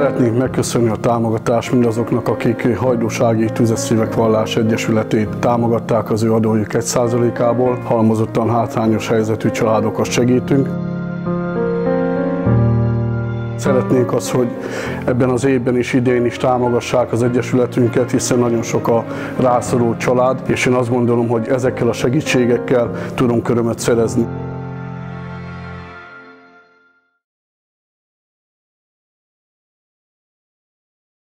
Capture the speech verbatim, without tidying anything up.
Szeretnénk megköszönni a támogatást mindazoknak, akik Hajdúsági Tüzes Szívek Vallási Egyesületét támogatták az ő adójuk egy százalékából. Halmozottan hátrányos helyzetű családokat segítünk. Szeretnénk azt, hogy ebben az évben is, idén is támogassák az Egyesületünket, hiszen nagyon sok a rászorult család, és én azt gondolom, hogy ezekkel a segítségekkel tudunk örömet szerezni.